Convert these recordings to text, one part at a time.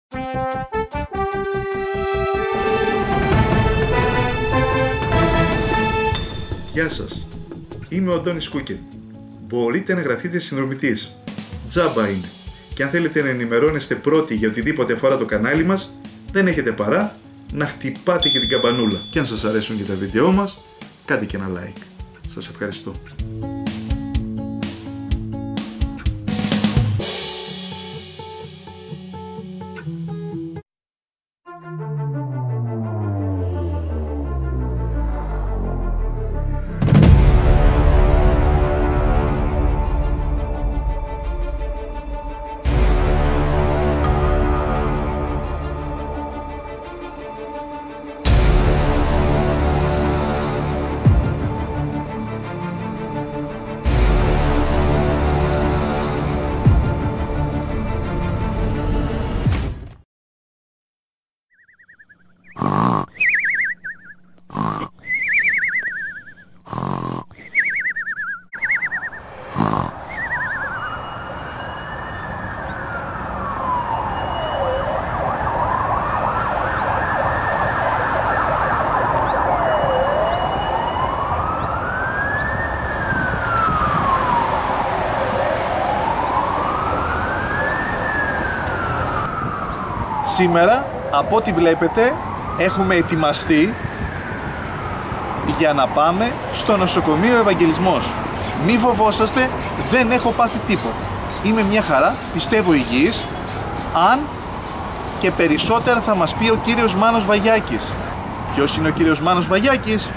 Γεια σας, είμαι ο Αντώνης Κούκεν. Μπορείτε να γραφτείτε συνδρομητής. Τζάμπα είναι. Και αν θέλετε να ενημερώνεστε πρώτοι για οτιδήποτε αφορά το κανάλι μας, δεν έχετε παρά να χτυπάτε και την καμπανούλα. Και αν σας αρέσουν και τα βίντεό μας, κάντε και ένα like. Σας ευχαριστώ. Σήμερα, από ό,τι βλέπετε, έχουμε ετοιμαστεί για να πάμε στο νοσοκομείο Ευαγγελισμός. Μη φοβόσαστε, δεν έχω πάθει τίποτα. Είμαι μια χαρά, πιστεύω υγιής, αν και περισσότερα θα μας πει ο κύριος Μάνος Βαγιάκης. Ποιος είναι ο κύριος Μάνος Βαγιάκης?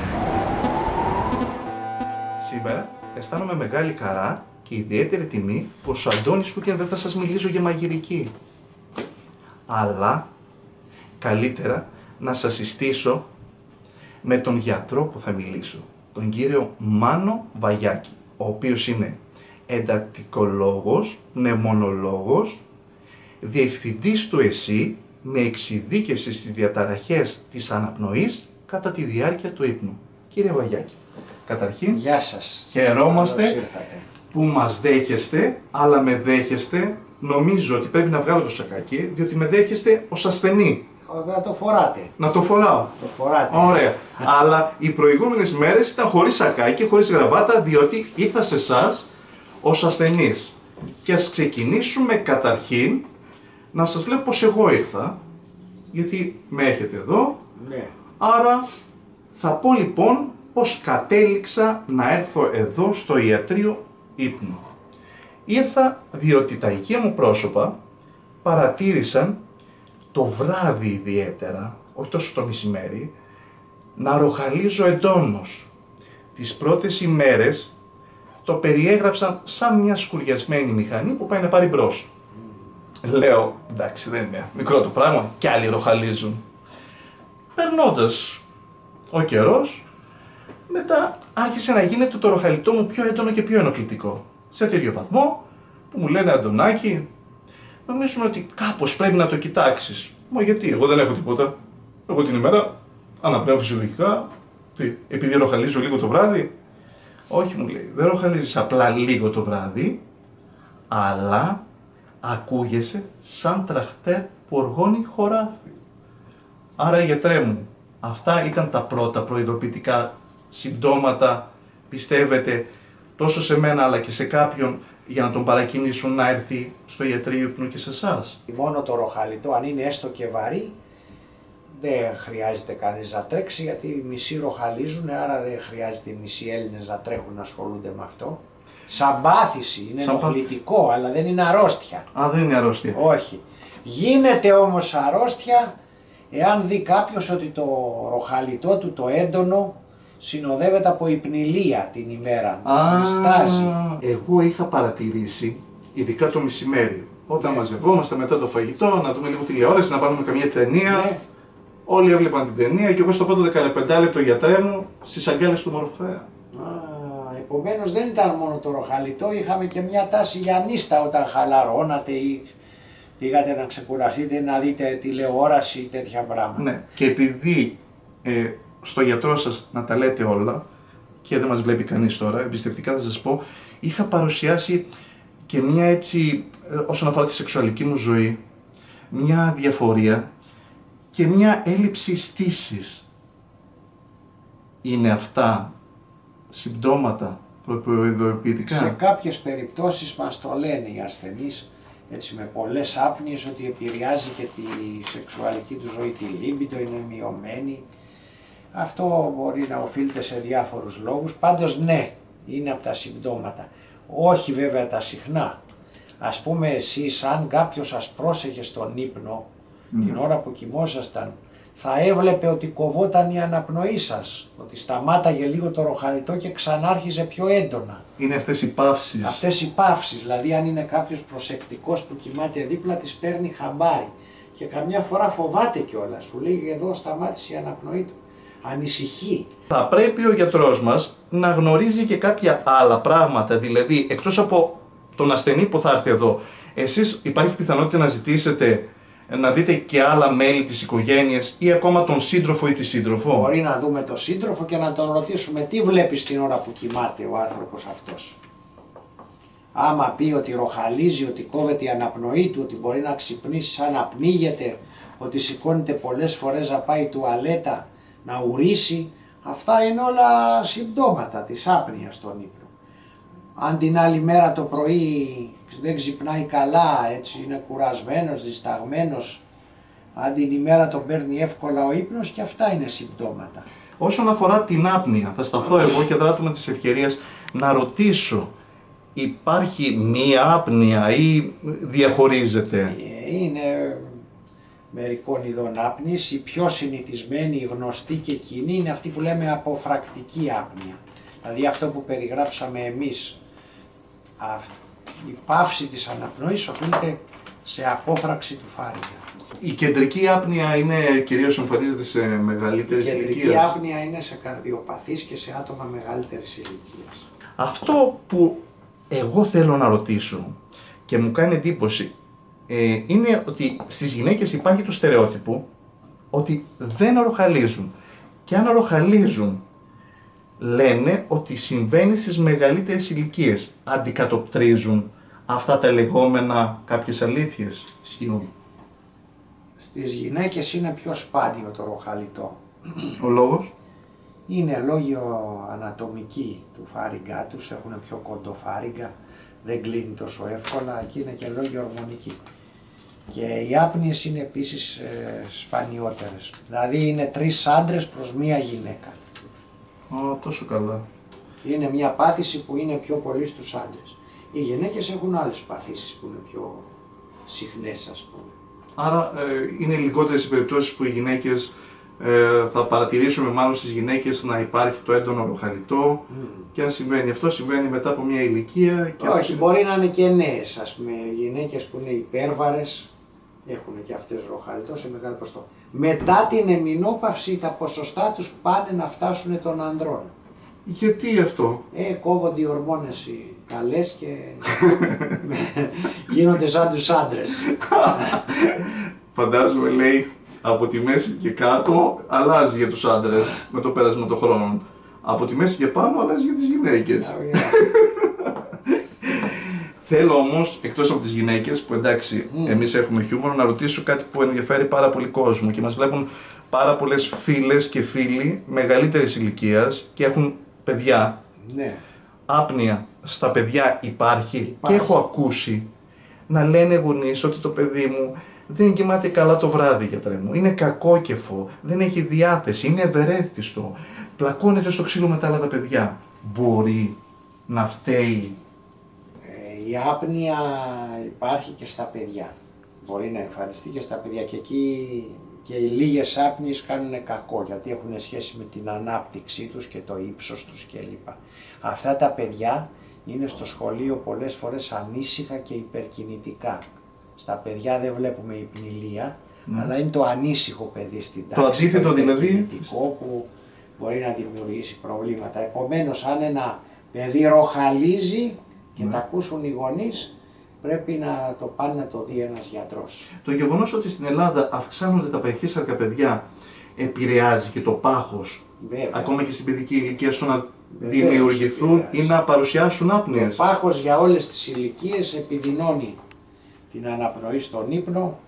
Σήμερα αισθάνομαι μεγάλη χαρά και ιδιαίτερη τιμή πως ο Αντώνης Κούκεν δεν θα σας μιλήσω για μαγειρική. Αλλά καλύτερα να σας συστήσω με τον γιατρό που θα μιλήσω, τον κύριο Μάνο Βαγιάκη, ο οποίος είναι εντατικολόγος, πνευμονολόγος, διευθυντής του ΕΣΥ με εξειδίκευση στις διαταραχές της αναπνοής κατά τη διάρκεια του ύπνου. Κύριε Βαγιάκη, καταρχήν, γεια σας. Χαιρόμαστε που μας δέχεστε, αλλά με δέχεστε. Νομίζω ότι πρέπει να βγάλω το σακάκι, διότι με δέχεστε ως ασθενή. Να το φοράτε. Να το φοράω. Το φοράτε. Ωραία. Αλλά οι προηγούμενες μέρες ήταν χωρίς σακάκι, χωρίς γραβάτα, διότι ήρθα σε εσάς ως ασθενής. Και ας ξεκινήσουμε καταρχήν να σας λέω πως εγώ ήρθα, γιατί με έχετε εδώ. Ναι. Άρα θα πω λοιπόν πως κατέληξα να έρθω εδώ στο ιατρείο ύπνου. Ήρθα διότι τα οικεία μου πρόσωπα παρατήρησαν το βράδυ ιδιαίτερα, όχι τόσο το μεσημέρι, να ροχαλίζω εντόνως. Τις πρώτες ημέρες το περιέγραψαν σαν μια σκουριασμένη μηχανή που πάει να πάρει μπρος. Λέω, εντάξει, δεν είναι μικρό το πράγμα, κι άλλοι ροχαλίζουν. Περνώντας ο καιρός, μετά άρχισε να γίνεται το ροχαλιτό μου πιο έντονο και πιο ενοχλητικό. Σε τέτοιο βαθμό που μου λένε, Αντωνάκη, νομίζουμε ότι κάπως πρέπει να το κοιτάξεις. Μα γιατί, εγώ δεν έχω τίποτα. Εγώ την ημέρα αναπνέω φυσιολογικά. Τι, επειδή ροχαλίζω λίγο το βράδυ? Όχι, μου λέει, δεν ροχαλίζεις απλά λίγο το βράδυ, αλλά ακούγεσαι σαν τραχτέρ που οργώνει χωράφι. Άρα, γιατρέ μου, αυτά ήταν τα πρώτα προειδοποιητικά συμπτώματα, πιστεύετε, τόσο σε μένα αλλά και σε κάποιον, για να τον παρακινήσουν να έρθει στο ιατρείο ύπνου και σε εσάς? Μόνο το ροχαλιτό, αν είναι έστω και βαρύ, δεν χρειάζεται κανείς να τρέξει, γιατί οι μισοί ροχαλίζουν, άρα δεν χρειάζεται οι μισοί Έλληνες να τρέχουν να ασχολούνται με αυτό. Σαν πάθηση, είναι ενοχλητικό, αλλά δεν είναι αρρώστια. Α, δεν είναι αρρώστια. Όχι. Γίνεται όμως αρρώστια εάν δει κάποιος ότι το ροχαλιτό του το έντονο συνοδεύεται από υπνηλία την ημέρα, στάση. Εγώ είχα παρατηρήσει, ειδικά το μεσημέρι, όταν μαζευόμαστε μετά το φαγητό, να δούμε λίγο τηλεόραση, να πάρουμε καμία ταινία. Ναι. Όλοι έβλεπαν την ταινία και εγώ στο πρώτο 15 λεπτό, γιατρέ μου, στις αγκάλες του Μορφέα. Επομένως δεν ήταν μόνο το ροχαλιτό, είχαμε και μια τάση για νύστα όταν χαλαρώνατε ή πήγατε να ξεκουραστείτε, να δείτε τηλεόραση ή τέτοια πράγματα. Ναι, και επειδή στο γιατρό σας να τα λέτε όλα και δεν μας βλέπει κανείς τώρα, εμπιστευτικά θα σας πω, είχα παρουσιάσει και μια έτσι, όσον αφορά τη σεξουαλική μου ζωή, μια διαφορία και μια έλλειψη στήσης. Είναι αυτά συμπτώματα προειδοποιητικά? Σε κάποιες περιπτώσεις μας το λένε οι ασθενείς, έτσι με πολλές άπνοιες, ότι επηρεάζει και τη σεξουαλική του ζωή, τη λίμπιντο, είναι μειωμένη. Αυτό μπορεί να οφείλεται σε διάφορους λόγους, πάντως ναι, είναι από τα συμπτώματα. Όχι βέβαια τα συχνά. Ας πούμε εσείς, αν κάποιος σας πρόσεχε στον ύπνο, την ώρα που κοιμόσασταν, θα έβλεπε ότι κοβόταν η αναπνοή σας, ότι σταμάταγε λίγο το ροχαλιτό και ξανάρχιζε πιο έντονα. Είναι αυτές οι παύσεις. Αυτές οι παύσεις, δηλαδή αν είναι κάποιος προσεκτικός που κοιμάται δίπλα, τις παίρνει χαμπάρι. Και καμιά φορά φοβάται κιόλας, σου λέει εδώ σταμάτησε η αναπνοή του. Ανησυχεί. Θα πρέπει ο γιατρός μας να γνωρίζει και κάποια άλλα πράγματα, δηλαδή εκτός από τον ασθενή που θα έρθει εδώ, εσείς υπάρχει πιθανότητα να ζητήσετε να δείτε και άλλα μέλη της οικογένειας ή ακόμα τον σύντροφο ή τη σύντροφο? Μπορεί να δούμε τον σύντροφο και να τον ρωτήσουμε τι βλέπεις την ώρα που κοιμάται ο άνθρωπος αυτός. Άμα πει ότι ροχαλίζει, ότι κόβεται η αναπνοή του, ότι μπορεί να ξυπνήσει σαν να πνίγεται, ότι σηκώνεται πολλές φορές να πάει τουαλέτα, να ουρήσει, αυτά είναι όλα συμπτώματα της άπνοιας στον ύπνο. Αν την άλλη μέρα το πρωί δεν ξυπνάει καλά, έτσι είναι κουρασμένος, δισταγμένος, αν την ημέρα τον παίρνει εύκολα ο ύπνος, και αυτά είναι συμπτώματα. Όσον αφορά την άπνοια, θα σταθώ εγώ και δράτω με τις ευκαιρίες να ρωτήσω, υπάρχει μία άπνοια ή διαχωρίζεται? Είναι μερικών ειδών άπνης. Η πιο συνηθισμένη, η γνωστή και κοινή είναι αυτή που λέμε αποφρακτική άπνοια. Δηλαδή αυτό που περιγράψαμε εμείς. Η παύση της αναπνοής οφείλεται σε απόφραξη του φάρυγγα. Η κεντρική άπνοια είναι κυρίως εμφανίζεται σε μεγαλύτερες ηλικίες. Η κεντρική άπνοια είναι σε καρδιοπαθείς και σε άτομα μεγαλύτερης ηλικίας. Αυτό που εγώ θέλω να ρωτήσω και μου κάνει εντύπωση είναι ότι στις γυναίκες υπάρχει το στερεότυπο ότι δεν ροχαλίζουν. Και αν ροχαλίζουν, λένε ότι συμβαίνει στις μεγαλύτερες ηλικίες. Αντικατοπτρίζουν αυτά τα λεγόμενα κάποιες αλήθειες? Ισχύουν? Στις γυναίκες είναι πιο σπάνιο το ροχαλιτό. Ο λόγος? Είναι λόγιο ανατομική του φάρυγγά τους, έχουν πιο κοντό φάρυγγα, δεν κλείνει τόσο εύκολα και είναι και λόγιο ορμονική. Και οι άπνοιες είναι επίσης σπανιότερες. Δηλαδή είναι 3 άντρες προς 1 γυναίκα. Τόσο καλά. Είναι μια πάθηση που είναι πιο πολύ στους άντρες. Οι γυναίκες έχουν άλλες παθήσεις που είναι πιο συχνές, ας πούμε. Άρα είναι λιγότερες οι περιπτώσεις που οι γυναίκες, θα παρατηρήσουμε μάλλον στις γυναίκες να υπάρχει το έντονο ροχαλιτό και αν συμβαίνει αυτό, συμβαίνει μετά από μια ηλικία. Και όχι, μπορεί να είναι και νέες, ας πούμε, γυναίκες που είναι υπέρβαρες, έχουν και αυτές ροχαλιτό σε μεγάλο ποσοστό. Μετά την εμεινόπαυση τα ποσοστά τους πάνε να φτάσουν των ανδρών. Γιατί αυτό? Κόβονται οι ορμόνες οι καλές και γίνονται σαν τους άντρες. Φαντάζομαι, λέει, από τη μέση και κάτω αλλάζει για τους άντρες με το πέρασμα των χρόνων. Από τη μέση και πάνω αλλάζει για τις γυναίκες. Θέλω όμως, εκτός από τις γυναίκες, που εντάξει, εμείς έχουμε χιούμορ, να ρωτήσω κάτι που ενδιαφέρει πάρα πολύ κόσμο και μας βλέπουν πάρα πολλές φίλες και φίλοι μεγαλύτερης ηλικίας και έχουν παιδιά. Ναι. Άπνοια στα παιδιά υπάρχει και έχω ακούσει να λένε γονείς ότι το παιδί μου δεν κοιμάται καλά το βράδυ, γιατρέ μου, είναι κακόκεφο, δεν έχει διάθεση, είναι ευερέθιστο, πλακώνεται στο ξύλο με τα άλλα τα παιδιά. Μπορεί να φταίει? Η άπνοια υπάρχει και στα παιδιά. Μπορεί να εμφανιστεί και στα παιδιά και εκεί και οι λίγες άπνοιες κάνουν κακό γιατί έχουν σχέση με την ανάπτυξή τους και το ύψος τους κλπ. Αυτά τα παιδιά είναι στο σχολείο πολλές φορές ανήσυχα και υπερκινητικά. Στα παιδιά δεν βλέπουμε υπνηλία, αλλά είναι το ανήσυχο παιδί στην τάξη. Το αντίθετο δηλαδή. Που μπορεί να δημιουργήσει προβλήματα. Επομένως, αν ένα παιδί ροχαλίζει και τα ακούσουν οι γονείς, πρέπει να το πάνε να το δει ένας γιατρός. Το γεγονός ότι στην Ελλάδα αυξάνονται τα παχύσαρκα παιδιά επηρεάζει και το πάχος, ακόμα και στην παιδική ηλικία, στο να δημιουργηθούν ή να παρουσιάσουν άπνοιες? Το πάχος για όλες τις ηλικίες επιδεινώνει την αναπνοή στον ύπνο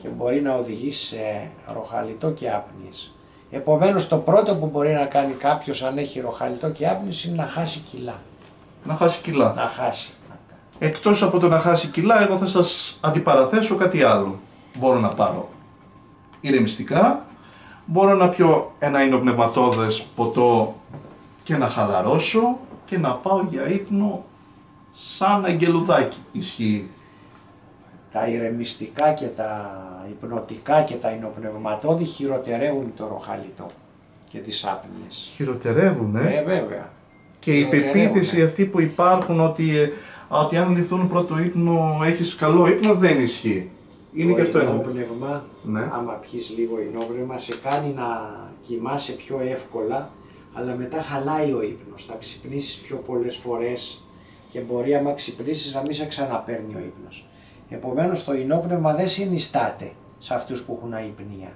και μπορεί να οδηγήσει σε ροχαλιτό και άπνοιες. Επομένως το πρώτο που μπορεί να κάνει κάποιος αν έχει ροχαλιτό και άπνοιες είναι να χάσει κιλά. Να χάσει κιλά. Να χάσει. Εκτός από το να χάσει κιλά, εγώ θα σας αντιπαραθέσω κάτι άλλο. Μπορώ να πάρω ηρεμιστικά, μπορώ να πιω ένα υνοπνευματώδες ποτό και να χαλαρώσω και να πάω για ύπνο σαν αγγελουδάκι. Ισχύει? Τα ηρεμιστικά και τα υπνοτικά και τα υνοπνευματώδη χειροτερεύουν το ροχαλιτό και τις άπνοιες. Χειροτερεύουνε. Βέβαια. Και η πεποίθηση αυτή που υπάρχουν ότι αν λυθούν πρώτο ύπνο έχεις καλό ύπνο δεν ισχύει. Είναι το και αυτό ένα. Το υνόπνευμα, Ναι. άμα πιείς λίγο υνόπνευμα, σε κάνει να κοιμάσαι πιο εύκολα, αλλά μετά χαλάει ο ύπνος. Θα ξυπνήσεις πιο πολλές φορές και μπορεί άμα ξυπνήσεις να μην σε ξαναπαίρνει ο ύπνος. Επομένως το υνόπνευμα δεν συνιστάται σε αυτούς που έχουν αϊπνία.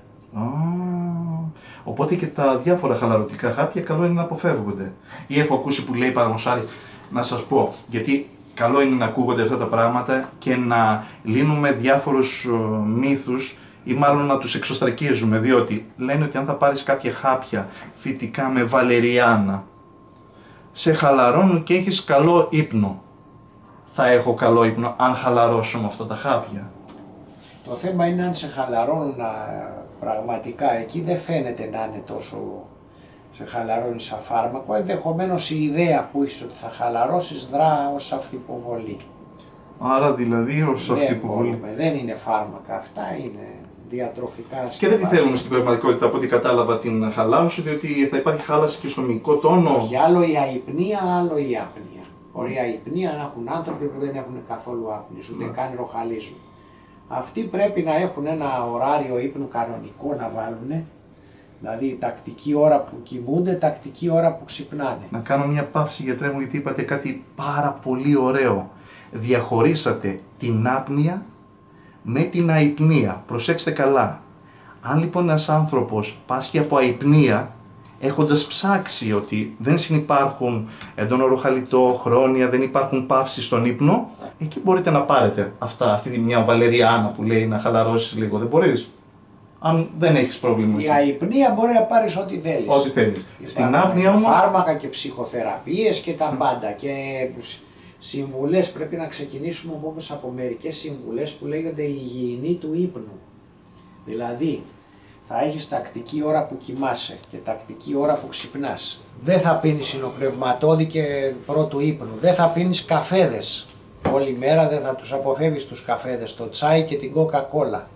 Οπότε και τα διάφορα χαλαρωτικά χάπια καλό είναι να αποφεύγονται. Ή έχω ακούσει που λέει παραδείγματος να σας πω, γιατί καλό είναι να ακούγονται αυτά τα πράγματα και να λύνουμε διάφορους μύθους ή μάλλον να τους εξωστρακίζουμε, διότι λένε ότι αν θα πάρεις κάποια χάπια φυτικά με βαλεριάνα σε χαλαρώνουν και έχεις καλό ύπνο. Θα έχω καλό ύπνο αν χαλαρώσω με αυτά τα χάπια? Το θέμα είναι αν σε χαλαρώνουν πραγματικά, εκεί δεν φαίνεται να είναι τόσο σε χαλαρώνει σαν φάρμακο, ενδεχομένως η ιδέα που είσαι ότι θα χαλαρώσεις δρά ως αυθυποβολή. Άρα δηλαδή ως αυθυποβολή. Δεν είναι φάρμακα αυτά, είναι διατροφικά σκευάσματα. Και δεν τη θέλουμε στην πραγματικότητα από ό,τι κατάλαβα την χαλάρωση, διότι θα υπάρχει χάλαση και στο μυϊκό τόνο. Όχι, άλλο η αϊπνία, άλλο η άπνοια. Μπορεί η αϊπνία να έχουν άνθρωποι που δεν έχουν καθόλου άπνοιες, ούτε καν ροχαλίζουν. Αυτοί πρέπει να έχουν ένα ωράριο ύπνου κανονικό να βάλουν, δηλαδή τακτική ώρα που κοιμούνται, τακτική ώρα που ξυπνάνε. Να κάνω μια παύση, γιατρέ μου, γιατί είπατε κάτι πάρα πολύ ωραίο. Διαχωρίσατε την άπνοια με την αϊπνία. Προσέξτε καλά. Αν λοιπόν ένας άνθρωπος πάσχει από αϊπνία, έχοντας ψάξει ότι δεν συνυπάρχουν έντονο ροχαλιτό, χρόνια, δεν υπάρχουν παύσεις στον ύπνο, εκεί μπορείτε να πάρετε αυτή τη μια βαλεριάνα που λέει να χαλαρώσεις λίγο. Δεν μπορείς? Αν δεν έχεις πρόβλημα. Η αϊπνία μπορεί να πάρεις ό,τι θέλεις. Ό,τι θέλεις. Στην άπνοια όμως. Φάρμακα και ψυχοθεραπείες και τα πάντα. Και συμβουλές, πρέπει να ξεκινήσουμε όμως από μερικές συμβουλές που λέγονται η υγιεινή του ύπνου. Δηλαδή, θα έχεις τακτική ώρα που κοιμάσαι και τακτική ώρα που ξυπνάς. Δεν θα πίνεις υνοπνευματώδη και πρώτου ύπνου. Δεν θα πίνεις καφέδες. Όλη μέρα δεν θα τους αποφεύγεις τους καφέδες, το τσάι και την κόκα-κόλα.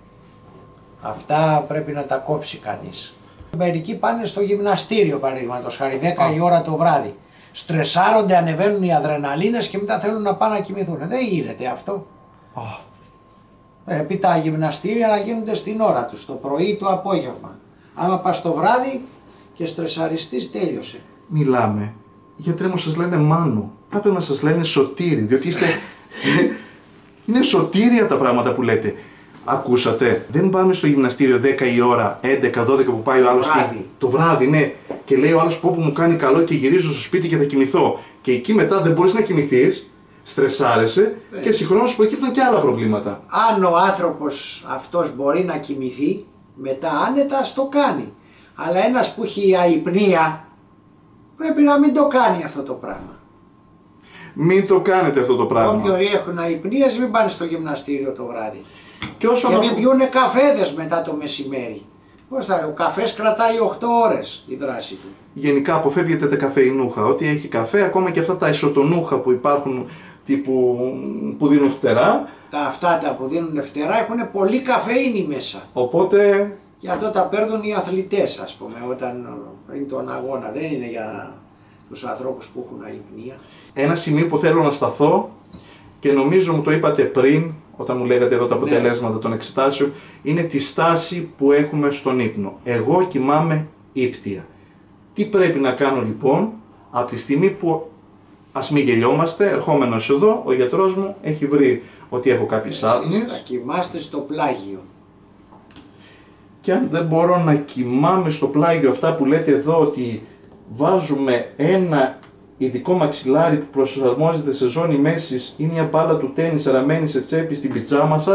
Αυτά πρέπει να τα κόψει κανείς. Μερικοί πάνε στο γυμναστήριο παραδείγματος χάρη 10 η ώρα το βράδυ. Στρεσάρονται, ανεβαίνουν οι αδρεναλίνες και μετά θέλουν να πάνε να κοιμηθούν. Δεν γίνεται αυτό. Πρέπει τα γυμναστήρια να γίνονται στην ώρα τους, το πρωί ή το απόγευμα. Άμα πας το βράδυ και στρεσαριστείς, τέλειωσε. Μιλάμε. Γιατρέ μου, σας λένε Μάνο. Θα πρέπει να σας λένε Σωτήρι, διότι είστε... είναι σωτήρια τα πράγματα που λέτε. Ακούσατε, δεν πάμε στο γυμναστήριο 10 η ώρα, 11-12 που πάει ο άλλος το βράδυ, ναι, και λέει ο άλλος πω που μου κάνει καλό και γυρίζω στο σπίτι και θα κοιμηθώ. Και εκεί μετά δεν μπορείς να κοιμηθείς, στρεσάρεσαι και συγχρόνως προκύπτουν και άλλα προβλήματα. Αν ο άνθρωπος αυτός μπορεί να κοιμηθεί, μετά άνετα ας το κάνει. Αλλά ένας που έχει αϊπνία πρέπει να μην το κάνει αυτό το πράγμα. Μην το κάνετε αυτό το πράγμα. Όποιοι έχουν αϊπνίες μην πάνε στο γυμναστήριο το βράδυ. Και μην πιούνε καφέδες μετά το μεσημέρι. Ο καφές κρατάει 8 ώρες η δράση του. Γενικά αποφεύγετε τα καφεϊνούχα. Ό,τι έχει καφέ, ακόμα και αυτά τα ισοτονούχα που υπάρχουν τύπου που δίνουν φτερά. Αυτά τα που δίνουν φτερά έχουν πολύ καφεΐνη μέσα. Οπότε... Γι' αυτό τα παίρνουν οι αθλητές, ας πούμε, όταν πριν τον αγώνα. Δεν είναι για τους ανθρώπους που έχουν αϊπνία. Ένα σημείο που θέλω να σταθώ και νομίζω μου το είπατε πριν, όταν μου λέγατε εδώ τα αποτελέσματα των εξετάσεων, είναι τη στάση που έχουμε στον ύπνο. Εγώ κοιμάμαι ύπτια. Τι πρέπει να κάνω λοιπόν από τη στιγμή που, ας μην γελιόμαστε, ερχόμενος εδώ, ο γιατρός μου έχει βρει ότι έχω κάποιες άπνοιες. Θα κοιμάστε στο πλάγιο. Και αν δεν μπορώ να κοιμάμαι στο πλάγιο, αυτά που λέτε εδώ ότι βάζουμε ένα ειδικό μαξιλάρι που προσαρμόζεται σε ζώνη μέσης ή μια μπάλα του τένις αραμένη σε τσέπη στην πιτζάμα σας,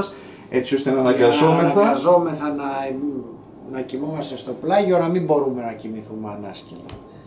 έτσι ώστε να αναγκαζόμεθα να κοιμόμαστε στο πλάγιο, να μην μπορούμε να κοιμηθούμε ανάσκελα.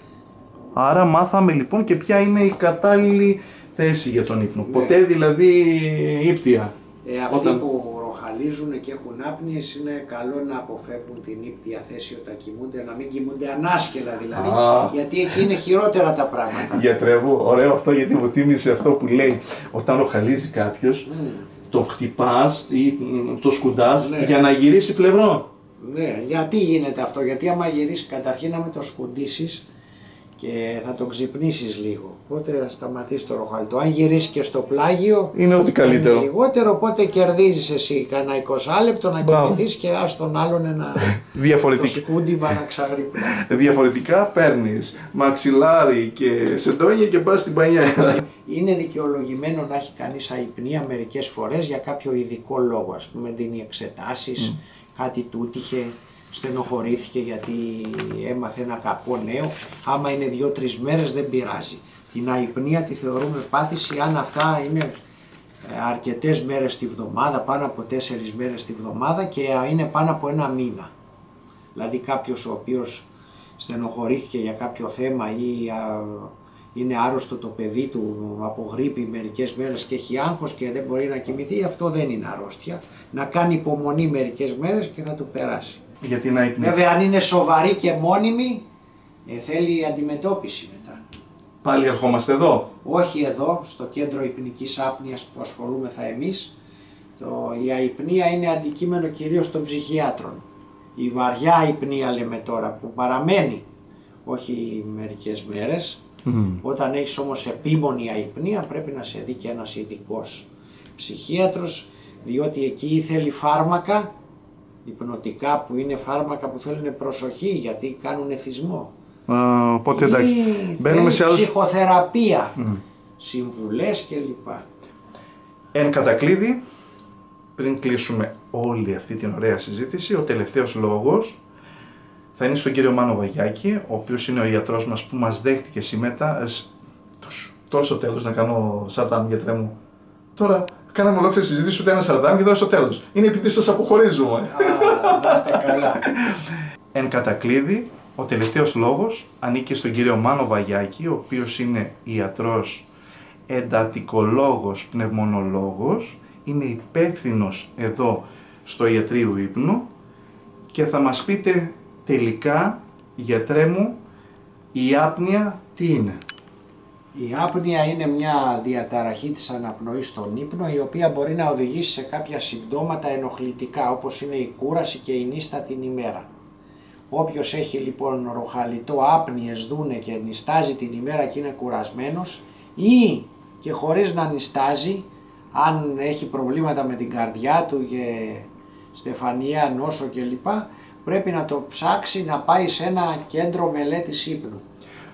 Άρα μάθαμε λοιπόν και ποια είναι η κατάλληλη θέση για τον ύπνο. Ναι. Ποτέ δηλαδή ύπτια. Αυτοί που ροχαλίζουν και έχουν άπνοιες είναι καλό να αποφεύγουν την ύπτια θέση όταν κοιμούνται, να μην κοιμούνται ανάσκελα δηλαδή, γιατί εκεί είναι χειρότερα τα πράγματα. Γιατρέ μου, ωραίο αυτό, γιατί μου θύμισε αυτό που λέει όταν ροχαλίζει κάποιος, το χτυπάς ή το σκουντάς, ναι, για να γυρίσει πλευρό. Ναι, γιατί γίνεται αυτό, γιατί άμα γυρίσει καταρχήν να με το σκουντήσεις και θα το ξυπνήσεις λίγο, οπότε θα σταματήσει το ροχαλιτό. Αν γυρίσει και στο πλάγιο είναι ό,τι καλύτερο. Είναι λιγότερο, οπότε κερδίζεις εσύ κανένα 20 λεπτό να κοιμηθείς και ας τον άλλον ένα το σκούντιμα να ξαγρυπνά. Διαφορετικά παίρνεις μαξιλάρι και σεντόνια και πας στην πανιά. Είναι δικαιολογημένο να έχει κανείς αϊπνία μερικές φορές για κάποιο ειδικό λόγο, ας πούμε δίνει εξετάσεις, κάτι του τύχε, στενοχωρήθηκε γιατί έμαθε ένα κακό νέο. Άμα είναι 2-3 μέρες δεν πειράζει. Την αϊπνία τη θεωρούμε πάθηση αν αυτά είναι αρκετές μέρες τη βδομάδα, πάνω από 4 μέρες τη βδομάδα και είναι πάνω από ένα μήνα. Δηλαδή κάποιος ο οποίος στενοχωρήθηκε για κάποιο θέμα ή είναι άρρωστο το παιδί του από γρίπη μερικές μέρες και έχει άγχος και δεν μπορεί να κοιμηθεί, αυτό δεν είναι αρρώστια. Να κάνει υπομονή μερικές μέρες και θα του περάσει. Γιατί να ύπνει. Βέβαια αν είναι σοβαρή και μόνιμη θέλει αντιμετώπιση μετά. Πάλι ερχόμαστε εδώ. Όχι εδώ, στο κέντρο υπνικής άπνοιας που ασχολούμεθα εμείς. Η αϊπνία είναι αντικείμενο κυρίως των ψυχιάτρων. Η βαριά αϊπνία λέμε τώρα που παραμένει, όχι μερικές μέρες. Όταν έχεις όμως επίμονη αϊπνία πρέπει να σε δει και ένας ειδικός ψυχίατρος, διότι εκεί θέλει φάρμακα υπνοτικά που είναι φάρμακα που θέλουν προσοχή γιατί κάνουν εθισμό. Οπότε εντάξει, μπαίνουμε σε άλλους... ψυχοθεραπεία, συμβουλές κλπ. Εν κατακλείδη, πριν κλείσουμε όλη αυτή την ωραία συζήτηση, ο τελευταίος λόγος θα είναι στον κύριο Μάνο Βαγιάκη, ο οποίος είναι ο ιατρός μας που μας δέχτηκε σήμερα. Τώρα στο τέλος να κάνω σαρτάμ, γιατρέ μου. Τώρα κάναμε ολόκληρη συζήτηση ούτε ένα σαρτάμ και τώρα στο τέλος. Είναι επειδή σας αποχωρίζουμε. Να είστε καλά. Εν κατακλείδη, ο τελευταίος λόγος ανήκει στον κύριο Μάνο Βαγιάκη, ο οποίος είναι ιατρός, εντατικολόγος, πνευμονολόγος, είναι υπεύθυνος εδώ στο Ιατρείο Ύπνου και θα μας πείτε τελικά, γιατρέ μου, η άπνοια τι είναι? Η άπνοια είναι μια διαταραχή της αναπνοής στον ύπνο η οποία μπορεί να οδηγήσει σε κάποια συμπτώματα ενοχλητικά όπως είναι η κούραση και η νύστα την ημέρα. Όποιος έχει λοιπόν ροχαλιτό, άπνοιες, δούνε και νιστάζει την ημέρα και είναι κουρασμένος ή και χωρίς να νιστάζει, αν έχει προβλήματα με την καρδιά του και στεφανία, νόσο κλπ, πρέπει να το ψάξει να πάει σε ένα κέντρο μελέτης ύπνου.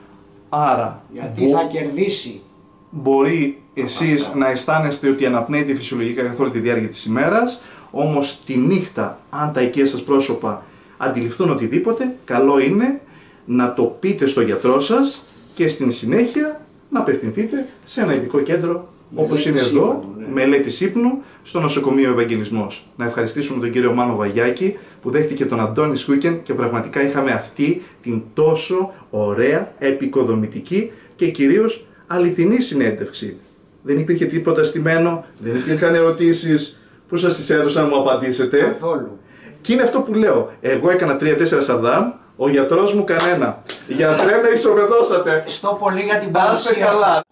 Άρα, γιατί θα κερδίσει. Μπορεί εσείς να αισθάνεστε ότι αναπνέετε φυσιολογικά καθ' όλη τη διάρκεια της ημέρας, όμως τη νύχτα, αν τα οικεία σας πρόσωπα αντιληφθούν οτιδήποτε, καλό είναι να το πείτε στο γιατρό σας και στην συνέχεια να απευθυνθείτε σε ένα ειδικό κέντρο όπως είναι εδώ, μελέτης ύπνου, στο νοσοκομείο Ευαγγελισμός. Να ευχαριστήσουμε τον κύριο Μάνο Βαγιάκη που δέχτηκε τον Αντώνη Σκούκεν και πραγματικά είχαμε αυτή την τόσο ωραία, επικοδομητική και κυρίως αληθινή συνέντευξη. Δεν υπήρχε τίποτα στημένο, δεν υπήρχαν ερωτήσεις που σας τις έδωσα να μου απαντήσετε. Καθόλου. Και είναι αυτό που λέω. Εγώ έκανα 3-4 σαρδάμ, ο γιατρός μου κανένα. Γιατρέ, με ισοπεδώσατε. Ευχαριστώ πολύ για την παρουσία σας.